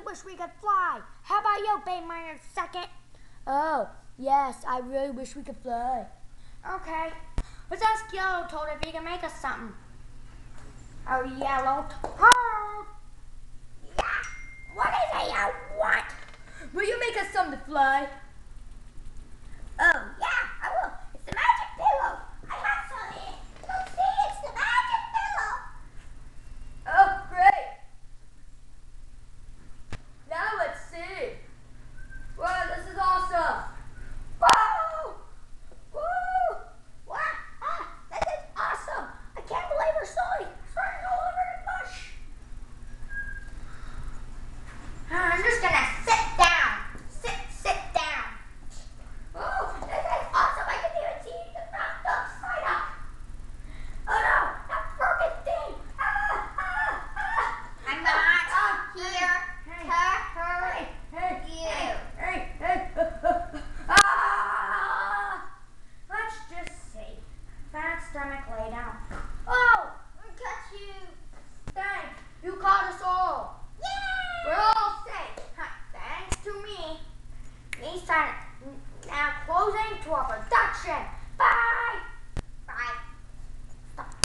wish we could fly. How about you, Bayminer second? Oh, yes, I really wish we could fly. Okay, let's ask Yellow Toad if he can make us something. Oh, Yellow Toad! Yeah, what is it you want? Will you make us something to fly? Oh, yeah, I will. It's the magic pillow. I have some here. Look, see, it's the magic pillow. Oh, great. Now let's see. Wow, this is awesome. Whoa! Woo! Wow! Ah, this is awesome. I can't believe we're soaring all over the bush. I'm just gonna sit down. Sit down. Oh, this is awesome. I can even see the front upside up. Oh no, that broken thing. I'm not here to hurt you. Hey. Let's just see. Fat stomach, lay down. Oh, I got you. Thanks. You caught us all. Yay! We're all safe. Thanks to me. Now closing to our production.